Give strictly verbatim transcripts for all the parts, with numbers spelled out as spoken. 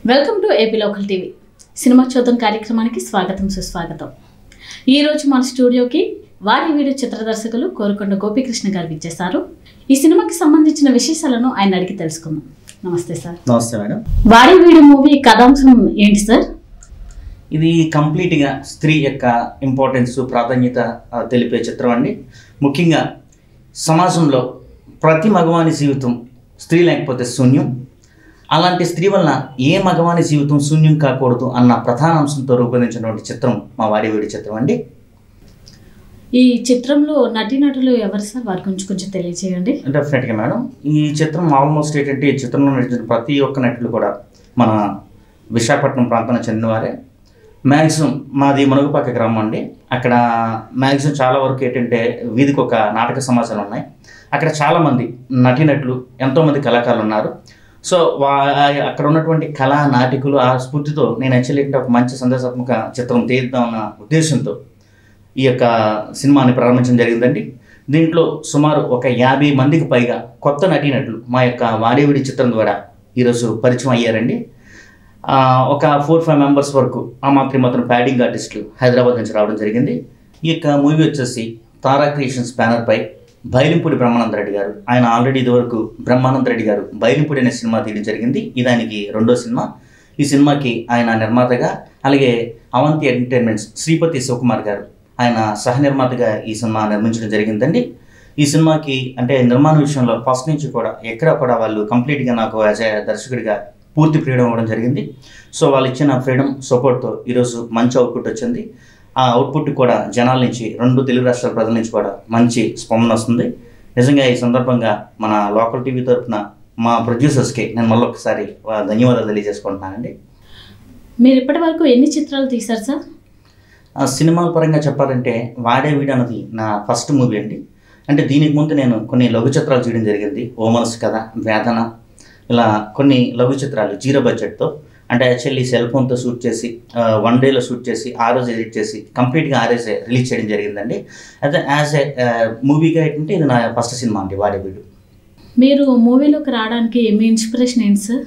Welcome to AP local TV cinema చూద్దాం కార్యక్రమానికి స్వాగతం సుస్వాగతం। ఈ రోజు మన స్టూడియోకి వారి వీడియో చిత్ర దర్శకులు కోరుకొండ గోపీకృష్ణ గారు విచ్చేశారు। ఈ సినిమాకి సంబంధించిన విశేషాలను ఆయన అడిగి తెలుసుకుందాం। నమస్తే సార్। నమస్తే మేడం। వారి వీడియో మూవీ కథాంశం ఏంటి సార్? ఇది కంప్లీట్గా స్త్రీ యొక్క ఇంపార్టెన్స్ ప్రాధాన్యత తెలిపే చిత్రం అండి। ముఖ్యంగా సమాజంలో ప్రతి మగవాని జీవితం స్త్రీ లేకపోతే శూన్యం, అలాంటి స్త్రీ వల్ల ఏ మగవాని జీవితం శూన్యం కాకూడదు అన్న ప్రధాన అంశంతో రూపొందించినటువంటి చిత్రం మా వాడి వీడి చిత్రం అండి। ఈ చిత్రంలో నటీనటులు ఎవరు సార్? వారి గురించి కొంచెం తెలియజేయండి। డెఫినెట్గా మేడం, ఈ చిత్రం ఆల్మోస్ట్ ఏంటంటే ఈ చిత్రంలో నటించిన ప్రతి ఒక్క నటులు కూడా మన విశాఖపట్నం ప్రాంతానికి చెందినవారే। మ్యాక్సిమం మాది మునగపాక గ్రామం అండి। అక్కడ మ్యాక్సిమం చాలా వరకు ఏంటంటే వీధికి ఒక నాటక సమాజాలు ఉన్నాయి। అక్కడ చాలామంది నటీనటులు ఎంతోమంది కళాకారులు ఉన్నారు। సో వా అక్కడ ఉన్నటువంటి కళా నాటికులు ఆ స్ఫూర్తితో నేను యాక్చువల్లీ ఏంటంటే ఒక మంచి సందేశాత్మక చిత్రం తీద్దామన్న ఉద్దేశంతో ఈ యొక్క సినిమాని ప్రారంభించడం జరిగిందండి। దీంట్లో సుమారు ఒక యాభై మందికి పైగా కొత్త నటీనటులు మా యొక్క వాడేవిడి చిత్రం ద్వారా ఈరోజు పరిచయం అయ్యారండి। ఒక ఫోర్ ఫైవ్ మెంబర్స్ వరకు ఆ మాత్రం మాత్రం ప్యాడింగ్ ఆర్టిస్టులు హైదరాబాద్ నుంచి రావడం జరిగింది। ఈ యొక్క మూవీ వచ్చేసి తారా క్రియేషన్స్ బ్యానర్పై బైలింపూడి బ్రహ్మానంద రెడ్డి గారు, ఆయన ఆల్రెడీ ఇదివరకు బ్రహ్మానంద రెడ్డి గారు బైలింపూడి అనే సినిమా తీయడం జరిగింది। ఇది ఆయనకి రెండో సినిమా। ఈ సినిమాకి ఆయన నిర్మాతగా, అలాగే అవంతి ఎంటర్టైన్మెంట్స్ శ్రీపతి శివకుమార్ గారు ఆయన సహ నిర్మాతగా ఈ సినిమా నిర్మించడం జరిగిందండి। ఈ సినిమాకి అంటే నిర్మాణ విషయంలో ఫస్ట్ నుంచి కూడా ఎక్కడ కూడా వాళ్ళు కంప్లీట్గా నాకు యాజ్ ఏ దర్శకుడిగా పూర్తి ఫ్రీడమ్ ఇవ్వడం జరిగింది। సో వాళ్ళు ఇచ్చిన ఫ్రీడమ్ సపోర్ట్తో ఈరోజు మంచి అవుట్పుట్ వచ్చింది। ఆ అవుట్పుట్ కూడా జనాల నుంచి, రెండు తెలుగు రాష్ట్రాల ప్రజల నుంచి కూడా మంచి స్పందన వస్తుంది। నిజంగా ఈ సందర్భంగా మన లోకల్ టీవీ తరఫున మా ప్రొడ్యూసర్స్కి నేను మళ్ళీ ఒకసారి ధన్యవాదాలు తెలియజేసుకుంటున్నానండి। మీరు ఇప్పటి వరకు ఎన్ని చిత్రాలు తీశారు సార్? సినిమాల పరంగా చెప్పాలంటే వాడే వీడు అన్నది నా ఫస్ట్ మూవీ అండి। అంటే దీనికి ముందు నేను కొన్ని లఘు చిత్రాలు చేయడం జరిగింది। ఓ మనసు కథ, వేదన, ఇలా కొన్ని లఘు చిత్రాలు జీరో బడ్జెట్తో, అంటే యాక్చువల్లీ సెల్ ఫోన్తో షూట్ చేసి వన్ డేలో షూట్ చేసి ఆ రోజు ఎడిట్ చేసి కంప్లీట్గా ఆ రోజే రిలీజ్ చేయడం జరిగిందండి। అయితే యాజ్ ఏ మూవీగా ఏంటంటే ఇది నా ఫస్ట్ సినిమా అండి వాడే వీడు। మీరు మూవీలోకి రావడానికి మీ ఇన్స్పిరేషన్ ఏంటి సార్?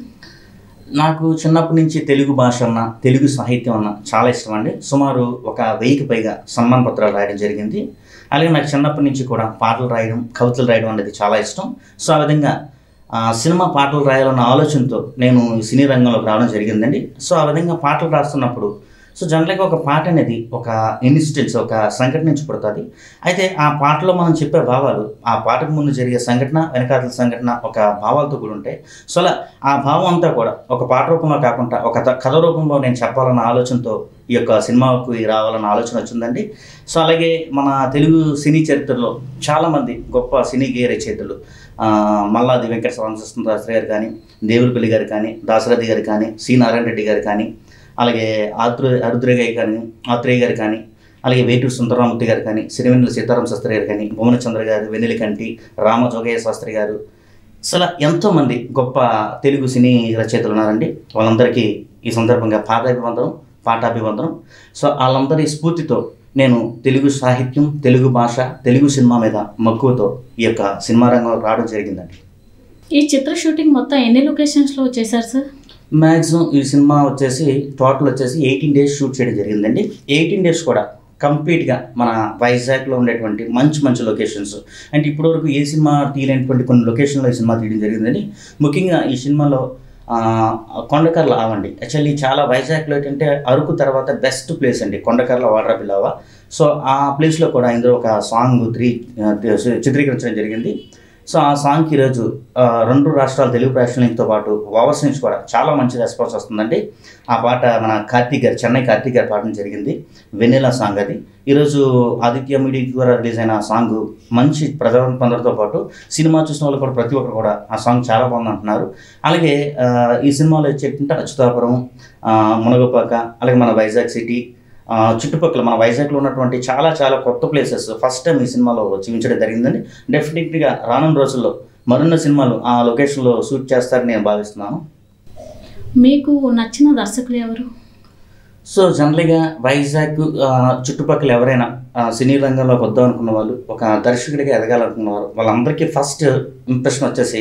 నాకు చిన్నప్పటి నుంచి తెలుగు భాష అన్న, తెలుగు సాహిత్యం అన్న చాలా ఇష్టం అండి। సుమారు ఒక వెయ్యికి పైగా సన్మాన పత్రాలు రాయడం జరిగింది। అలాగే నాకు చిన్నప్పటి నుంచి కూడా పాటలు రాయడం, కవితలు రాయడం అనేది చాలా ఇష్టం। సో ఆ విధంగా సినిమా పాటలు రాయాలన్న ఆలోచనతో నేను సినీ రంగంలోకి రావడం జరిగిందండి। సో ఆ విధంగా పాటలు రాస్తున్నప్పుడు సో జనరల్గా ఒక పాట అనేది ఒక ఇన్సిడెంట్స్, ఒక సంఘటన నుంచి పుడుతుంది। అయితే ఆ పాటలో మనం చెప్పే భావాలు ఆ పాటకు ముందు జరిగే సంఘటన, వెనకాతల సంఘటన ఒక భావాలతో కూడా ఉంటాయి। సో అలా ఆ భావం అంతా కూడా ఒక పాట రూపంలో కాకుండా ఒక కథ రూపంలో నేను చెప్పాలన్న ఆలోచనతో ఈ యొక్క సినిమాకు రావాలన్న ఆలోచన వచ్చిందండి। సో అలాగే మన తెలుగు సినీ చరిత్రలో చాలామంది గొప్ప సినీ గేయ రచయితలు, మల్లాది వెంకట రామకృష్ణ శాస్త్రి గారు కానీ, దేవులపల్లి గారు కానీ, దాశరథి గారు కానీ, సి నారాయణ రెడ్డి గారు కానీ, అలాగే ఆత్రు అరుద్రయ్య కానీ ఆత్రేయ గారు కానీ, అలాగే వేటూరు సుందరరామూర్తి గారు కానీ, సిరివెన్నెల సీతారామ శాస్త్రి గారు కానీ, భువనచంద్ర గారు, వెన్నెలకంటి, రామజోగయ్య శాస్త్రి గారు, అసలు ఎంతోమంది గొప్ప తెలుగు సినీ రచయితలు ఉన్నారండి। వాళ్ళందరికీ ఈ సందర్భంగా పాదాభివందనం పాఠాభివందనం। సో వాళ్ళందరి స్ఫూర్తితో నేను తెలుగు సాహిత్యం, తెలుగు భాష, తెలుగు సినిమా మీద మక్కువతో ఈ యొక్క సినిమా రంగంలో రావడం జరిగిందండి। ఈ చిత్ర షూటింగ్ మొత్తం ఎన్ని లొకేషన్స్లో చేశారు సార్? మ్యాక్సిమం ఈ సినిమా వచ్చేసి టోటల్ వచ్చేసి ఎయిటీన్ డేస్ షూట్ చేయడం జరిగిందండి। ఎయిటీన్ డేస్ కూడా కంప్లీట్గా మన వైజాగ్లో ఉండేటువంటి మంచి మంచి లొకేషన్స్, అంటే ఇప్పటివరకు ఏ సినిమా తీయలేనటువంటి కొన్ని లొకేషన్లో ఈ సినిమా తీయడం జరిగిందండి। ముఖ్యంగా ఈ సినిమాలో కొండకర్ల ఆవండి, యాక్చువల్లీ చాలా వైజాగ్లో ఏంటంటే అరకు తర్వాత బెస్ట్ ప్లేస్ అండి కొండకర్ల వాటర్ పిల్లవ। సో ఆ ప్లేస్లో కూడా ఇందులో ఒక సాంగ్ త్రీ చిత్రీకరించడం జరిగింది। సో ఆ సాంగ్కి ఈరోజు రెండు రాష్ట్రాల తెలుగు రాష్ట్రాలతో పాటు ఓవర్స్ నుంచి కూడా చాలా మంచి రెస్పాన్స్ వస్తుందండి। ఆ పాట మన కార్తీక్ గారు, చెన్నై కార్తీక్ గారు పాడడం జరిగింది, వెన్నెల సాంగ్ అది। ఈరోజు ఆదిత్య మీడియా ద్వారా రిలీజ్ అయిన ఆ సాంగ్ మంచి ప్రజాదరణ పొందడంతో పాటు సినిమా చూసిన వాళ్ళు కూడా ప్రతి ఒక్కరు కూడా ఆ సాంగ్ చాలా బాగుంది అంటున్నారు। అలాగే ఈ సినిమాలో వచ్చేటంటే అచ్యుతాపురం, మునగపాక, అలాగే మన వైజాగ్ సిటీ చుట్టుపక్కల మన వైజాగ్లో ఉన్నటువంటి చాలా చాలా కొత్త ప్లేసెస్ ఫస్ట్ టైం ఈ సినిమాలో చూపించడం జరిగిందండి। డెఫినెట్గా రానున్న రోజుల్లో మరిన్న సినిమాలు ఆ లొకేషన్లో షూట్ చేస్తారని నేను భావిస్తున్నాను। మీకు నచ్చిన దర్శకులు ఎవరు? సో జనరల్గా వైజాగ్ చుట్టుపక్కల ఎవరైనా సినీ రంగంలోకి వద్దాం అనుకున్న వాళ్ళు, ఒక దర్శకుడిగా ఎదగాలనుకున్న వాళ్ళు, వాళ్ళందరికీ ఫస్ట్ ఇంప్రెషన్ వచ్చేసి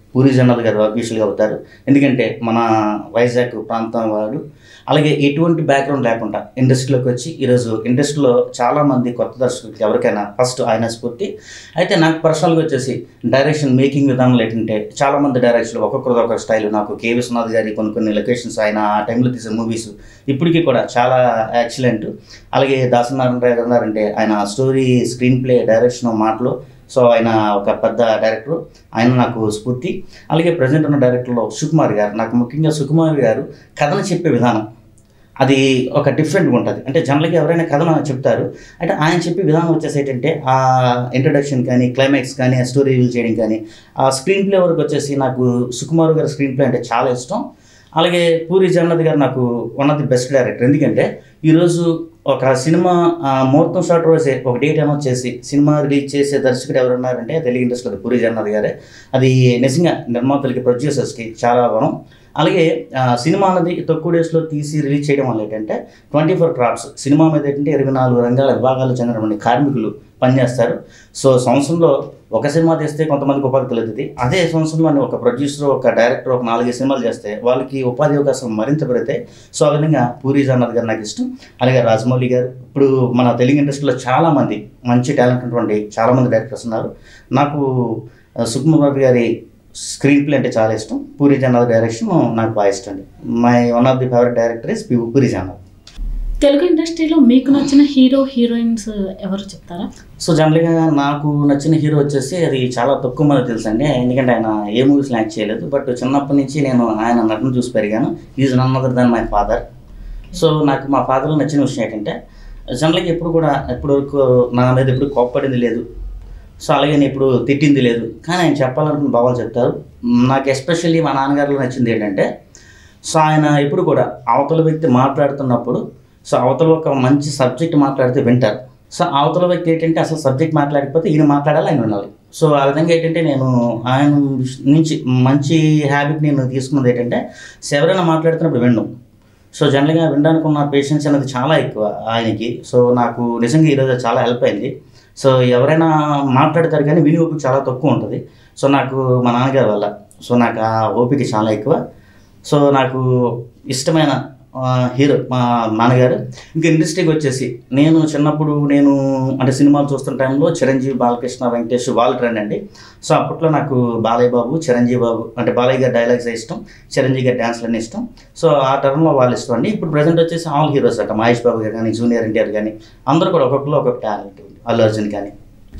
పూరి జగన్నాథ్ గారు ఆబ్వియస్గా అవుతారు. ఎందుకంటే మన వైజాగ్ ప్రాంతం వాడు, అలాగే ఎటువంటి బ్యాక్గ్రౌండ్ లేకుండా ఇండస్ట్రీలోకి వచ్చి ఈరోజు ఇండస్ట్రీలో చాలామంది కొత్త దర్శకులకి ఎవరికైనా ఫస్ట్ ఆయన స్ఫూర్తి. అయితే నాకు పర్సనల్గా వచ్చేసి డైరెక్షన్ మేకింగ్ విధానంలో ఏంటంటే చాలామంది డైరెక్షన్లు ఒక్కొక్కరిది ఒక్కొక్క స్టైల్. నాకు కే విశ్వనాథ్ గారి కొన్ని కొన్ని లొకేషన్స్ ఆయన ఆ టైంలో తీసే మూవీస్ ఇప్పటికీ కూడా చాలా ఎక్సలెంట్. అలాగే దాసనారాయణ గారు ఉన్నారంటే ఆయన స్టోరీ, స్క్రీన్ ప్లే, డైరెక్షన్, మాటలు, సో ఆయన ఒక పెద్ద డైరెక్టర్, ఆయన నాకు స్ఫూర్తి. అలాగే ప్రజెంట్ ఉన్న డైరెక్టర్లో సుకుమార్ గారు, నాకు ముఖ్యంగా సుకుమార్ గారు కథను చెప్పే విధానం అది ఒక డిఫరెంట్గా ఉంటుంది. అంటే జనరల్గా ఎవరైనా కథను చెప్తారు, అంటే ఆయన చెప్పే విధానం వచ్చేసి ఏంటంటే ఆ ఇంట్రడక్షన్ కానీ, క్లైమాక్స్ కానీ, ఆ స్టోరీ రివీల్ చేయడం కానీ, ఆ స్క్రీన్ ప్లే వరకు వచ్చేసి నాకు సుకుమార్ గారి స్క్రీన్ ప్లే అంటే చాలా ఇష్టం. అలాగే పూరి జగన్నాథ్ గారు నాకు one of the best director. ఎందుకంటే ఈరోజు ఒక సినిమా ముహూర్తం షాట్ రోజే ఒక డేట్ అనౌన్స్ చేసి సినిమా రిలీజ్ చేసే దర్శకుడు ఎవరున్నారంటే తెలుగు ఇండస్ట్రీలో పూరి జగన్నాథ్ గారే. అది నిజంగా నిర్మాతలకి, ప్రొడ్యూసర్స్కి చాలా వరం. అలాగే సినిమా అనేది తక్కువ డేస్లో తీసి రిలీజ్ చేయడం వల్ల ఏంటంటే ట్వంటీ ఫోర్ క్రాఫ్ట్స్ సినిమా మీద ఏంటంటే ఇరవై నాలుగు రంగాల విభాగాలు చెందినటువంటి కార్మికులు పనిచేస్తారు. సో సంవత్సరంలో ఒక సినిమా తీస్తే కొంతమందికి ఉపాధి కలుగుతుంది. అదే సంవత్సరంలో ఒక ప్రొడ్యూసర్, ఒక డైరెక్టర్ ఒక నాలుగైదు సినిమాలు చేస్తే వాళ్ళకి ఉపాధి అవకాశాలు మరింత పెరుగుతాయి. సో ఆ విధంగా పూరి జగన్నాథ్ గారు నాకు ఇష్టం. అలాగే రాజమౌళి గారు, ఇప్పుడు మన తెలుగు ఇండస్ట్రీలో చాలామంది మంచి టాలెంట్ ఉన్నటువంటి చాలామంది డైరెక్టర్స్ ఉన్నారు. నాకు సుకుమార్ గారి స్క్రీన్ ప్లే అంటే చాలా ఇష్టం. పూరి జగన్నాథ్ డైరెక్షన్ నాకు బాగా ఇష్టం అండి. My one of the favourite director is Puri Jagannath. Telugu ఇండస్ట్రీలో మీకు నచ్చిన హీరో, హీరోయిన్స్ ఎవరు చెప్తారా? సో జనరల్గా నాకు నచ్చిన హీరో వచ్చేసి అది చాలా తక్కువ మంది తెలుసు అండి. ఎందుకంటే ఆయన ఏ మూవీస్లో యాక్ట్ చేయలేదు. బట్ చిన్నప్పటి నుంచి నేను ఆయన నటన చూసి పెరిగాను. Is none other than my father. So నాకు మా ఫాదర్లో నచ్చిన విషయం ఏంటంటే జనరల్గా ఎప్పుడు కూడా ఎప్పుడు వరకు నా మీద ఎప్పుడు కోప్పడింది లేదు. సో అలాగే నేను ఇప్పుడు తిట్టింది లేదు. కానీ ఆయన చెప్పాలనుకున్న భావాలు చెప్తారు. నాకు ఎస్పెషల్లీ మా నాన్నగారిలో నచ్చింది ఏంటంటే సో ఆయన ఎప్పుడు కూడా అవతల వ్యక్తి మాట్లాడుతున్నప్పుడు సో అవతల ఒక మంచి సబ్జెక్ట్ మాట్లాడితే వింటారు. సో అవతల వ్యక్తి ఏంటంటే అసలు సబ్జెక్ట్ మాట్లాడకపోతే ఈయన మాట్లాడాలి, ఆయన వినాలి. సో ఆ విధంగా ఏంటంటే నేను ఆయన నుంచి మంచి హ్యాబిట్ నేను తీసుకున్నది ఏంటంటే సో ఎవరైనా మాట్లాడుతున్నప్పుడు వినడం. సో జనరల్గా వినడానికి ఉన్న పేషెన్స్ అనేది చాలా ఎక్కువ ఆయనకి. సో నాకు నిజంగా ఈరోజు చాలా హెల్ప్ అయింది. సో ఎవరైనా మాట్లాడతారు కానీ విని ఓపిక చాలా తక్కువ ఉంటుంది. సో నాకు మా నాన్నగారి వల్ల సో నాకు ఆ ఓపిక చాలా ఎక్కువ. సో నాకు ఇష్టమైన హీరో మా నాన్నగారు. ఇంకా ఇండస్ట్రీకి వచ్చేసి నేను చిన్నప్పుడు నేను అంటే సినిమాలు చూస్తున్న టైంలో చిరంజీవి, బాలకృష్ణ, వెంకటేష్ వాళ్ళు ట్రెండ్ అండి. సో అప్పట్లో నాకు బాలయ్య బాబు, చిరంజీవి బాబు అంటే బాలయ్య గారి డైలాగ్స్ ఇష్టం, చిరంజీవి గారి డ్యాన్స్లన్నీ ఇష్టం. సో ఆ టర్మ్లో వాళ్ళు ఇష్టం అండి. ఇప్పుడు ప్రజెంట్ వచ్చేసి ఆల్ హీరోస్ అంట, మహేష్ బాబు గారు కానీ, జూనియర్ ఎన్టీఆర్ కానీ అందరూ కూడా ఒక్కొక్కరు ఒక్కొక్క టాలెంట్. అల్లు అర్జున్ కానీ.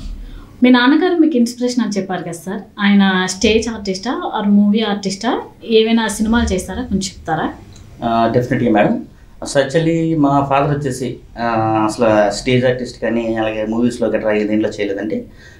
మీ నాన్నగారు మీకు ఇన్స్పిరేషన్ అని చెప్పారు కదా సార్, ఆయన స్టేజ్ ఆర్టిస్టా ఆర్ మూవీ ఆర్టిస్టా? ఏమైనా సినిమాలు చేస్తారా, కొంచెం చెప్తారా? Definitely madam. సో యాక్చువల్లీ మా ఫాదర్ వచ్చేసి అసలు స్టేజ్ ఆర్టిస్ట్ కానీ అలాగే మూవీస్లో గట్రా దీంట్లో చేయలేదండి.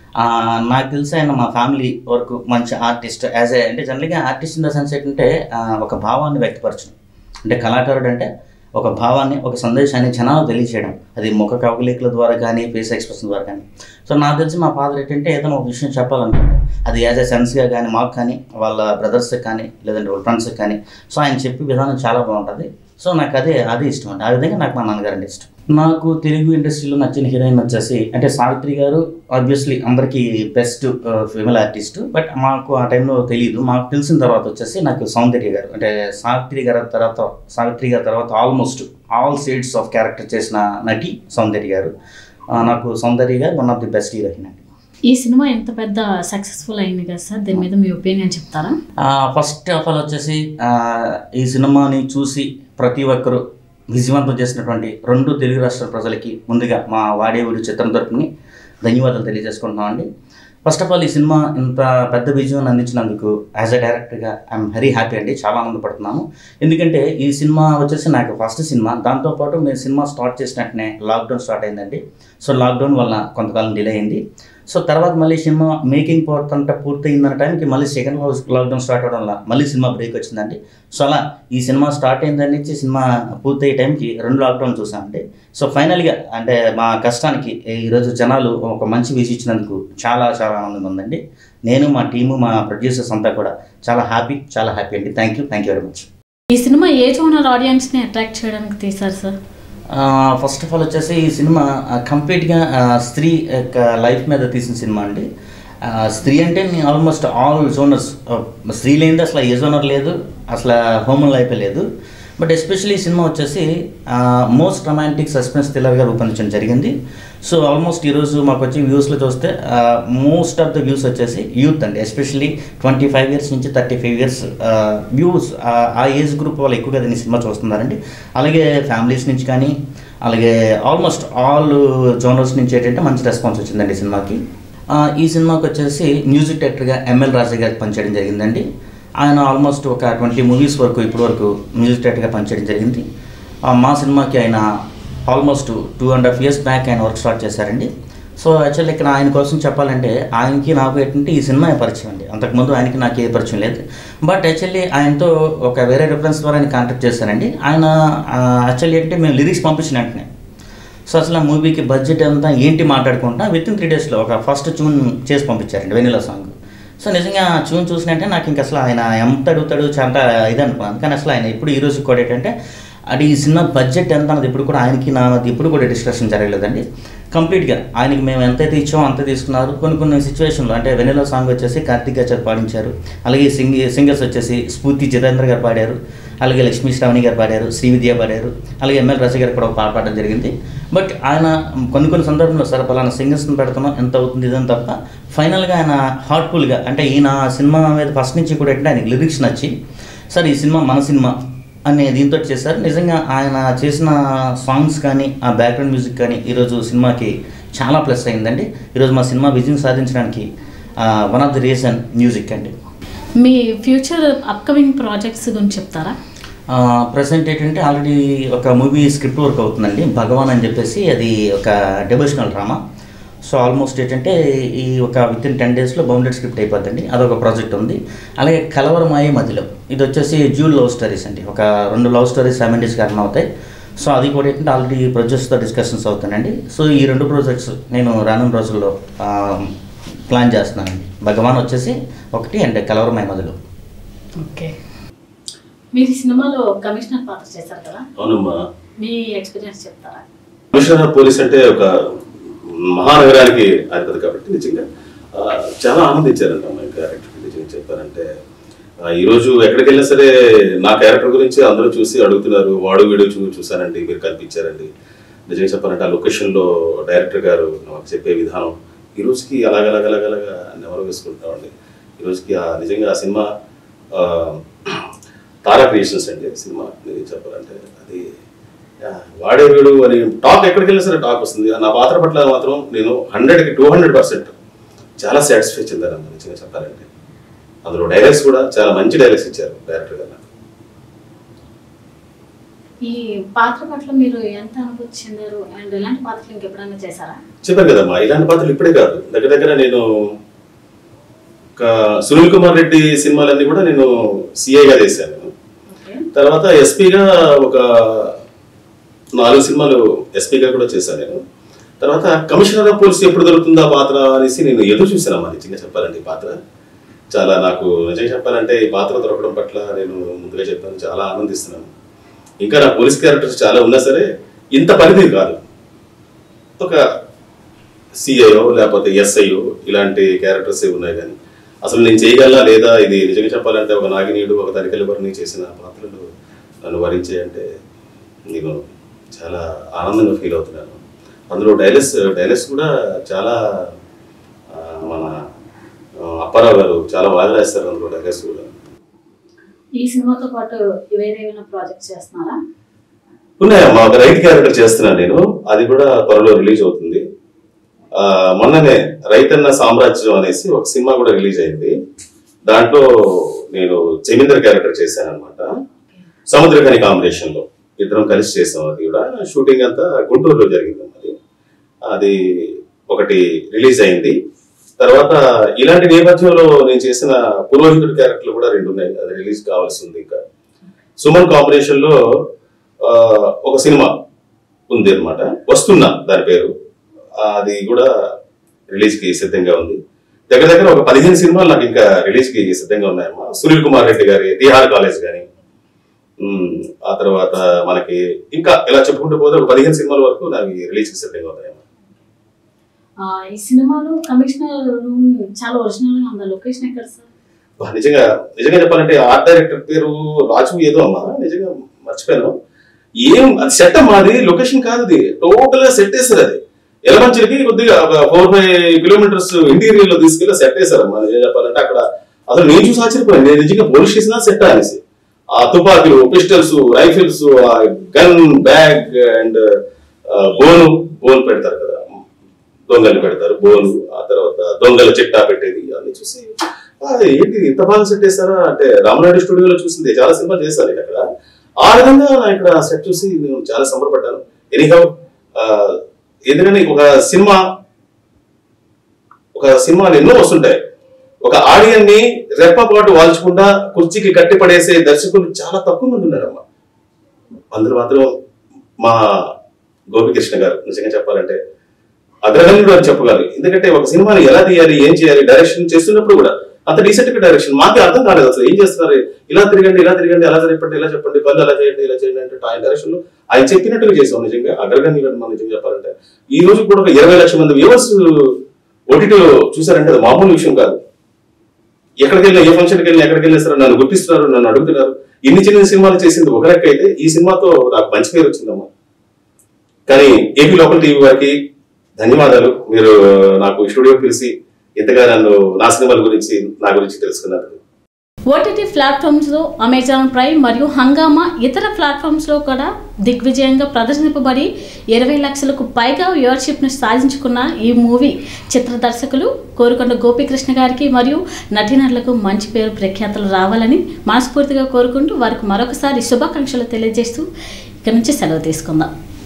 నాకు తెలిసి ఆయన మా ఫ్యామిలీ వరకు మంచి ఆర్టిస్ట్ యాజ్ ఏ అంటే జనరల్గా ఆర్టిస్ట్ ఇన్ ద సెన్స్ ఏంటంటే ఒక భావాన్ని వ్యక్తపరచడం. అంటే కళాకారుడు అంటే ఒక భావాన్ని, ఒక సందేశాన్ని జనాలకు తెలియచేయడం. అది ముఖ కవలికల ద్వారా కానీ, ఫేస్ ఎక్స్ప్రెషన్ ద్వారా కానీ. సో నాకు తెలిసి మా ఫాదర్ ఏంటంటే ఏదైనా ఒక విషయం చెప్పాలనుకుంటే అది యాజ్ ఏ సెన్స్గా కానీ, మాకు కానీ, వాళ్ళ బ్రదర్స్కి కానీ, లేదంటే వాళ్ళ ఫ్రెండ్స్కి కానీ సో ఆయన చెప్పే విధానం చాలా బాగుంటుంది. సో నాకు అదే అదే ఇష్టం అండి. ఆ విధంగా నాకు మా నాన్నగారు అంటే ఇష్టం. నాకు తెలుగు ఇండస్ట్రీలో నచ్చిన హీరోయిన్ వచ్చేసి అంటే సావిత్రి గారు ఆబ్వియస్లీ అందరికీ బెస్ట్ ఫీమేల్ ఆర్టిస్ట్. బట్ మాకు ఆ టైంలో తెలియదు. మాకు తెలిసిన తర్వాత వచ్చేసి నాకు సౌందర్య గారు అంటే సావిత్రి గారి తర్వాత సావిత్రి గారి తర్వాత almost all shades of character చేసిన నటి సౌందర్య గారు. నాకు సౌందర్య గారు one of the best heroine అండి. ఈ సినిమా ఎంత పెద్ద సక్సెస్ఫుల్ అయింది కదా సార్, దీని మీద మీ ఒపీనియన్ చెప్తారా? ఫస్ట్ ఆఫ్ ఆల్ వచ్చేసి ఈ సినిమాని చూసి ప్రతి ఒక్కరూ విజయవంతం చేసినటువంటి రెండు తెలుగు రాష్ట్రాల ప్రజలకి ముందుగా మా వాడేవుడి చిత్రం తరపుని ధన్యవాదాలు తెలియజేసుకుంటున్నామండి. ఫస్ట్ ఆఫ్ ఆల్ ఈ సినిమా ఇంత పెద్ద విజయం అందించినందుకు యాజ్ అ డైరెక్టర్గా ఐఎమ్ వెరీ హ్యాపీ అండి. చాలా ఆనందపడుతున్నాము. ఎందుకంటే ఈ సినిమా వచ్చేసి నాకు ఫస్ట్ సినిమా. దాంతోపాటు మేము సినిమా స్టార్ట్ చేసిన వెంటనే లాక్డౌన్ స్టార్ట్ అయిందండి. సో లాక్డౌన్ వల్ల కొంతకాలం డిలే అయింది. సో తర్వాత మళ్ళీ సినిమా మేకింగ్ పార్ట్ అంతా పూర్తయిందన్న టైంకి మళ్ళీ సెకండ్ లాక్డౌన్ స్టార్ట్ అవడం వల్ల మళ్ళీ సినిమా బ్రేక్ వచ్చిందండి. సో అలా ఈ సినిమా స్టార్ట్ అయిన నుంచి సినిమా పూర్తయ్యే టైంకి రెండు లాక్డౌన్ చూసామండి. సో ఫైనల్గా అంటే మా కష్టానికి ఈరోజు జనాలు ఒక మంచి విషయం ఇచ్చినందుకు చాలా చాలా ఆనందంగా ఉందండి. నేను, మా టీము, మా ప్రొడ్యూసర్స్ అంతా కూడా చాలా హ్యాపీ చాలా హ్యాపీ అండి. Thank you thank you very much. ఈ సినిమా ఏ జోనర్ ఆడియన్స్ని అట్రాక్ట్ చేయడానికి తీశారు సార్? ఫస్ట్ ఆఫ్ ఆల్ వచ్చేసి ఈ సినిమా కంప్లీట్గా స్త్రీ యొక్క లైఫ్ మీద తీసిన సినిమా అండి. స్త్రీ అంటే నేను ఆల్మోస్ట్ ఆల్ జోనర్స్, స్త్రీ లేనిది అసలు ఏ జోనర్ లేదు, అసలు హ్యూమన్ లైఫే లేదు. బట్ ఎస్పెషల్లీ ఈ సినిమా వచ్చేసి మోస్ట్ రొమాంటిక్ సస్పెన్స్ థ్రిల్లర్గా రూపొందించడం జరిగింది. సో ఆల్మోస్ట్ ఈరోజు మాకు వచ్చి వ్యూస్లో చూస్తే మోస్ట్ ఆఫ్ ద వ్యూస్ వచ్చేసి యూత్ అండి, ఎస్పెషల్లీ ట్వంటీ ఫైవ్ ఇయర్స్ నుంచి థర్టీ ఫైవ్ ఇయర్స్ వ్యూస్ ఆ ఏజ్ గ్రూప్ వాళ్ళు ఎక్కువగా దీన్ని సినిమా చూస్తున్నారండి. అలాగే ఫ్యామిలీస్ నుంచి కానీ అలాగే ఆల్మోస్ట్ ఆల్ జోనర్స్ నుంచి ఏంటంటే మంచి రెస్పాన్స్ వచ్చిందండి ఈ సినిమాకి. ఈ సినిమాకి వచ్చేసి మ్యూజిక్ డైరెక్టర్గా ఎంఎల్ రాజా గారికి పనిచేయడం జరిగిందండి. ఆయన ఆల్మోస్ట్ ఒక ట్వంటీ మూవీస్ వరకు ఇప్పటి వరకు మ్యూజిక్ డైరెక్టర్గా పనిచేయడం జరిగింది. మా సినిమాకి ఆయన almost two and half years back ఆయన వర్క్ స్టార్ట్ చేశారండి. సో యాక్చువల్లీ ఇక్కడ ఆయన కోసం చెప్పాలంటే ఆయనకి నాకు ఏంటంటే ఈ సినిమా పరిచయం అండి, అంతకుముందు ఆయనకి నాకు ఏ పరిచయం లేదు. బట్ యాక్చువల్లీ ఆయనతో ఒక వేరే రిఫరెన్స్ ద్వారా ఆయన కాంటాక్ట్ చేశానండి. ఆయన యాక్చువల్లీ ఏంటంటే మేము లిరిక్స్ పంపించిన వెంటనే సో అసలు ఆ మూవీకి బడ్జెట్ అంతా ఏంటి మాట్లాడుకుంటా విత్ ఇన్ త్రీ డేస్లో ఒక ఫస్ట్ ట్యూన్ చేసి పంపించారండి, వెనిలా సాంగ్. సో నిజంగా ట్యూన్ చూసినట్టే నాకు ఇంక అసలు ఆయన ఎంత అడుగుతాడు చాలా ఇది అనుకున్నాను. కానీ అసలు ఆయన ఇప్పుడు ఈరోజు కూడా ఏంటంటే అది ఈ సినిమా బడ్జెట్ ఎంత అన్నది ఇప్పుడు కూడా ఆయనకి నాది ఇప్పుడు కూడా డిస్కషన్ జరగలేదండి. కంప్లీట్గా ఆయనకి మేము ఎంతైతే ఇచ్చామో అంత తీసుకున్నారు. కొన్ని కొన్ని సిచ్యువేషన్లో అంటే వెనిలా సాంగ్ వచ్చేసి కార్తిక్ గారు పాడించారు, అలాగే సింగ్ సింగర్స్ వచ్చేసి స్ఫూర్తి జితేంద్ర గారు పాడారు, అలాగే లక్ష్మీ శ్రావణి గారు పాడారు, శ్రీవిద్య పాడారు, అలాగే ఎంఎల్ రాజా గారు కూడా ఒక పాట పాడడం జరిగింది. బట్ ఆయన కొన్ని కొన్ని సందర్భంలో సార్ పలానా సింగర్స్ని పెడుతున్నాం ఎంత అవుతుంది ఇదని తప్ప ఫైనల్గా ఆయన హార్ట్ఫుల్గా అంటే ఈయన సినిమా మీద ఫస్ట్ నుంచి కూడా ఏంటంటే ఆయనకి లిరిక్స్ నచ్చి సార్ ఈ సినిమా మన సినిమా అనే దీంతో చేశారు. నిజంగా ఆయన చేసిన సాంగ్స్ కానీ ఆ బ్యాక్గ్రౌండ్ మ్యూజిక్ కానీ ఈరోజు సినిమాకి చాలా ప్లస్ అయిందండి. ఈరోజు మా సినిమా విజయం సాధించడానికి one of the reason music అండి. మీ ఫ్యూచర్ అప్కమింగ్ ప్రాజెక్ట్స్ గురించి చెప్తారా? ప్రజెంట్ ఏంటంటే ఆల్రెడీ ఒక మూవీ స్క్రిప్ట్ వర్క్ అవుతుందండి, భగవాన్ అని చెప్పేసి. అది ఒక డివోషనల్ డ్రామా. సో ఆల్మోస్ట్ ఏంటంటే ఈ ఒక విత్ ఇన్ టెన్ డేస్లో బౌండెడ్ స్క్రిప్ట్ అయిపోద్దండి. అదొక ప్రాజెక్ట్ ఉంది. అలాగే కలవరమాయే మధ్యలో ఇది వచ్చేసి జ్యూల్ లవ్ స్టోరీస్ అండి, ఒక రెండు లవ్ స్టోరీస్ సైమల్టేనియస్గా రన్ అవుతాయి. సో అది కూడా ఏంటంటే ఆల్రెడీ ప్రొడ్యూసర్తో డిస్కషన్స్ అవుతానండి. సో ఈ రెండు ప్రాజెక్ట్స్ నేను రానున్న రోజుల్లో ప్లాన్ చేస్తున్నానండి. భగవాన్ వచ్చేసి ఒకటి అండ్ కలవరమాయే మధ్యలో. ఓకే, మీరు సినిమాలో కమిషనర్ పాత్ర చేశారు కదా? అవునమ్మా. మీ ఎక్స్పీరియన్స్ చెప్తారా? కమిషనర్ పోలీస్ అంటే ఒక మహానగరానికి అధిపతి కాబట్టి నిజంగా చాలా ఆనందించారంట మా క్యారెక్టర్. నిజంగా చెప్పారంటే ఈరోజు ఎక్కడికి వెళ్ళినా సరే నా క్యారెక్టర్ గురించి అందరూ చూసి అడుగుతున్నారు, వాడు వీడియో చూ చూసానండి మీరు కనిపించారండి. నిజంగా చెప్పారంటే ఆ లొకేషన్లో డైరెక్టర్ గారు నాకు చెప్పే విధానం ఈ రోజుకి అలాగలాగలాగలాగా నెవరు వేసుకుంటామండి. ఈ రోజుకి ఆ నిజంగా ఆ సినిమా తారా క్రియేషన్స్ అండి సినిమా. నేను చెప్పాలంటే అది వాడే వీడు అని టాక్ ఎక్కడికి వెళ్ళినా సరే టాక్ వస్తుంది. నా పాత్ర పట్ల మాత్రం నేను హండ్రెడ్కి టూ హండ్రెడ్ పర్సెంట్ చాలా సాటిస్ఫై చెందాను నిజంగా చెప్పాలంటే. అందులో డైలాగ్స్ కూడా చాలా మంచి డైలాగ్స్ ఇచ్చారు డైరెక్టర్ గారు. ఈ పాత్ర పట్ల మీరు ఎంత అనుభూతి చెందారు అండ్ ఇలాంటి పాత్రలు ఇంకెప్పుడైనా చేశారా? చెప్పాను కదమ్మా, ఇలాంటి పాత్రలు ఇప్పుడే కాదు, దగ్గర దగ్గర నేను ఒక సునీల్ కుమార్ రెడ్డి సినిమాలన్నీ కూడా నేను సిఐగా చేశాను. తర్వాత ఎస్పీగా ఒక నాలుగు సినిమాలు ఎస్పీగా కూడా చేశాను నేను. తర్వాత కమిషనర్ ఆఫ్ పోలీస్ ఎప్పుడు దొరుకుతుందా పాత్ర అనేసి నేను ఎదురు చూసానమ్మా. నిజంగా చెప్పాలంటే ఈ పాత్ర చాలా నాకు నిజంగా చెప్పాలంటే ఈ పాత్ర దొరకడం పట్ల నేను ముందుగా చెప్పాను చాలా ఆనందిస్తున్నాను. ఇంకా నా పోలీస్ క్యారెక్టర్స్ చాలా ఉన్నా సరే ఇంత పరిధి కాదు. ఒక సిఐఓ లేకపోతే ఎస్ఐఓ ఇలాంటి క్యారెక్టర్స్ ఉన్నాయి, కానీ అసలు నేను చేయగలనా లేదా ఇది నిజంగా చెప్పాలంటే ఒక నాగినీయుడు ఒక తనిఖీల బరిని చేసిన పాత్రలు నన్ను వరించే అంటే నేను చాలా ఆనందంగా ఫీల్ అవుతున్నాను. అందులో డైలాగ్స్ డైలాగ్స్ కూడా చాలా మన అప్పారావు గారు చాలా బాగా రాస్తారు అందులో డైలాగ్స్ కూడా. ఈ సినిమాతో పాటు వేరేమైనా ప్రాజెక్ట్స్ చేస్తున్నారా? ఉన్నాయమ్మా, ఒక రైతు క్యారెక్టర్ చేస్తున్నాను నేను, అది కూడా త్వరలో రిలీజ్ అవుతుంది. ఆ మొన్ననే రైతన్న సామ్రాజ్యం అనేసి ఒక సినిమా కూడా రిలీజ్ అయింది. దాంట్లో నేను జమీందర్ క్యారెక్టర్ చేశాను అనమాట. సముద్రఖని కాంబినేషన్ లో ఇద్దరం కలిసి చేసాం. అది కూడా షూటింగ్ అంతా గుంటూరులో జరిగింది. అది అది ఒకటి రిలీజ్ అయింది. తర్వాత ఇలాంటి నేపథ్యంలో నేను చేసిన పురోహితుడి క్యారెక్టర్లు కూడా రెండు ఉన్నాయి, అది రిలీజ్ కావాల్సి ఉంది. ఇంకా సుమన్ కాంబినేషన్ లో ఒక సినిమా ఉంది అనమాట, వస్తున్నా దాని పేరు, అది కూడా రిలీజ్ కి సిద్ధంగా ఉంది. దగ్గర దగ్గర ఒక పదిహేను సినిమాలు నాకు ఇంకా రిలీజ్ కి సిద్ధంగా ఉన్నాయమ్మా. సునీల్ కుమార్ రెడ్డి గారి తిహార్ కాలేజ్ కానీ, ఆ తర్వాత మనకి ఇంకా ఇలా చెప్పుకుంటూ పోతే ఒక పదిహేను సినిమాల వరకు నాకు రిలీజ్ కి సిద్ధంగా ఉన్నాయమ్మా. ఈ సినిమాలో కమిషనర్ రూమ్ చాలా ఒరిజినల్గా ఉంది. లొకేషన్ ఎక్కడ సార్? నిజంగా నిజంగా చెప్పాలంటే ఆర్ట్ డైరెక్టర్ పేరు రాజు ఏదో అమ్మా, నిజంగా మర్చిపోయాను. ఏం అది సెట్ అమ్మా, అది లొకేషన్ కాదు, అది టోటల్ గా సెట్ వేస్తారు. అది ఎలమంచిలకి కొద్దిగా ఫోర్ ఫైవ్ కిలోమీటర్స్ ఇంటీరియర్ లో తీసుకెళ్ళి సెట్ వేసారమ్మా. నిజంగా చెప్పాలంటే అక్కడ అసలు నేను చూసి ఆశ్చర్యపోయాను. నేను నిజంగా పోలీస్ స్టేషన్ సెట్ అనేసి ఆ తుపాకులు, పిస్టల్స్, రైఫిల్స్, ఆ గన్ బ్యాగ్ అండ్ బోను బోన్ పెడతారు కదా, దొంగలు పెడతారు బోను, ఆ తర్వాత దొంగల చిట్టా పెట్టేది అన్ని చూసి ఏంటి ఇంత బాగా సెట్ చేస్తారా అంటే రామనాయుడు స్టూడియోలో చూసింది. చాలా సినిమాలు చేశారు అక్కడ. ఆ విధంగా ఇక్కడ సెట్ చూసి నేను చాలా సంబరపడ్డాను. ఎనీహౌ ఎందుకని ఒక సినిమా ఒక సినిమాలు ఎన్నో వస్తుంటాయి. ఒక ఆడియన్ ని రెప్పపాటు వాల్చకుండా కుర్చీకి కట్టి పడేసే దర్శకులు చాలా తక్కువ మంది ఉన్నారమ్మా. అందులో మాత్రం మా గోపికృష్ణ గారు నిజంగా చెప్పాలంటే అగ్రగణ్యుడు అని చెప్పగలరు. ఎందుకంటే ఒక సినిమాని ఎలా తీయాలి, ఏం చేయాలి, డైరెక్షన్ చేస్తున్నప్పుడు కూడా అంత డీసెంట్ గా డైరెక్షన్ మాకే అర్థం కాలేదు. అసలు ఏం చేస్తున్నారు, ఇలా తిరగండి, ఇలా తిరగండి, అలా చెప్పండి, ఇలా చెప్పండి, కళ్ళు అలా చేయండి, ఇలా చేయండి అంటే ఆయన డైరెక్షన్ లో ఆయన చెప్పినట్టుగా చేసాం. నిజంగా అగ్రగణ్యుడు మనం నిజంగా చెప్పాలంటే ఈ రోజు కూడా ఒక ఇరవై లక్షల మంది వ్యూవర్స్ ఓటీటీలో చూసారంటే అది మామూలు విషయం కాదు. ఎక్కడికి వెళ్ళినా, ఏ ఫంక్షన్కి వెళ్ళినా, ఎక్కడికి వెళ్ళినా సరే నన్ను గుర్తిస్తున్నారు, నన్ను అడుగుతున్నారు. ఇన్ని చిన్న సినిమాలు చేసింది ఒక లెక్క అయితే ఈ సినిమాతో నాకు మంచి పేరు వచ్చిందమ్మా. కానీ ఏపీ లోకల్ టీవీ వారికి ధన్యవాదాలు. మీరు నాకు స్టూడియో పిలిచి ఇంతగా నన్ను నా సినిమాల గురించి నా గురించి తెలుసుకున్నారు. ఓటీటీ ప్లాట్ఫామ్స్లో అమెజాన్ ప్రైమ్ మరియు హంగామా ఇతర ప్లాట్ఫామ్స్లో కూడా దిగ్విజయంగా ప్రదర్శింపబడి ఇరవై లక్షలకు పైగా వ్యూవర్షిప్ను సాధించుకున్న ఈ మూవీ చిత్ర దర్శకులు కోరుకొండ గోపీకృష్ణ గారికి మరియు నటీనటులకు మంచి పేరు ప్రఖ్యాతలు రావాలని మనస్ఫూర్తిగా కోరుకుంటూ వారికి మరొకసారి శుభాకాంక్షలు తెలియజేస్తూ ఇక్కడి నుంచి సెలవు తీసుకుందాం.